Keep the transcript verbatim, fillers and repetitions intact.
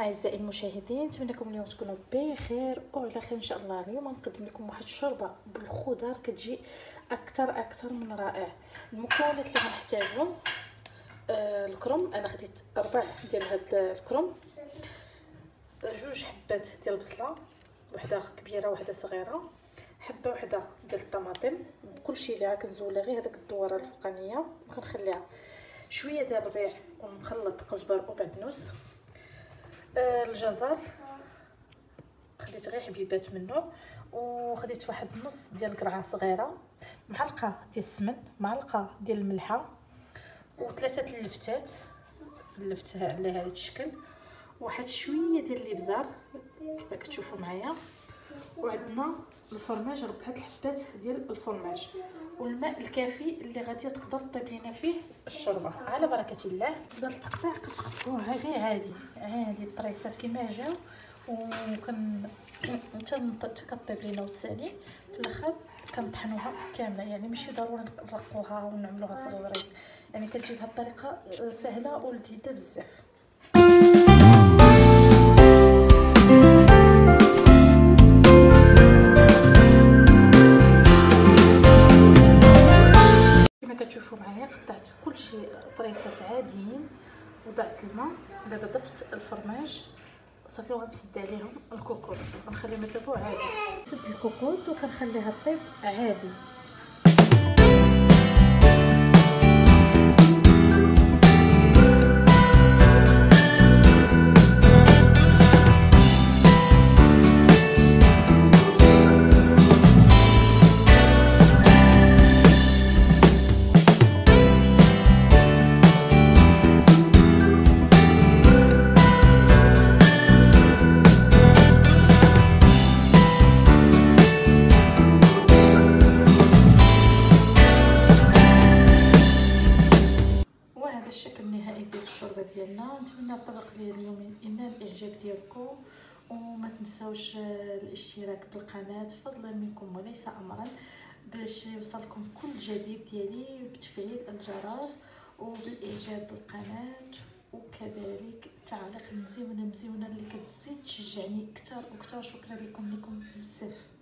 اعزائي المشاهدين، نتمنىكم اليوم تكونوا بخير وعلى خير ان شاء الله. اليوم نقدم لكم واحد الشوربه بالخضر كتجي اكثر اكثر من رائع. المكونات اللي غنحتاجو آه الكرنب، انا خديت ربع ديال هاد الكرنب، جوج حبات ديال البصله، وحده كبيره وحده صغيره، حبه وحده ديال الطماطم، كلشي اللي كنزولها غير هذاك الدوره الفوقانيه وكنخليها شويه ديال الربيع ومخلط قزبر وبعدنوس. آه الجزر خديت غير حبيبات منه، وخديت واحد نص ديال القرعه صغيره، معلقه ديال السمن، معلقه ديال الملحه، وثلاثه اللفتات لفتها على هذا الشكل، واحد شويه ديال الابزار كيف كتشوفوا معايا، وعندنا الفرماج ربعه الحبات ديال الفرماج، والماء الكافي اللي غادي تقدر طيب لينا فيه الشوربه على بركه الله. بالنسبه للتقطيع كتقطعوها غير عادي عادي الطريفات كما جاو، وكن حتى كطيب لينا وتسالي في الاخر كنطحنوها كامله، يعني ماشي ضروري نرقوها ونعملوها صغيرين، يعني كتجي بهذه الطريقه سهله ولذيذه بزاف. كتشوفوا معايا قطعت كلشي طريفات عاديين، وضعت الماء، دابا ضفت الفرماج صافي، وغنسد عليهم الكوكوط ونخليهم يطيبوا عادي. نسد الكوكوط وكنخليها طيب عادي. الشكل النهائي ديال الشوربه ديالنا. نتمنى الطبق ديال اليوم ينال الاعجاب ديالكم، وما تنساوش الاشتراك بالقناه فضلا منكم وليس امرا، باش يوصلكم كل جديد ديالي، بتفعيل الجرس وبالاعجاب بالقناه، وكذلك تعليق مزيونه مزيونه اللي كتزيد تشجعني اكثر واكثر. شكرا لكم لكم بزاف.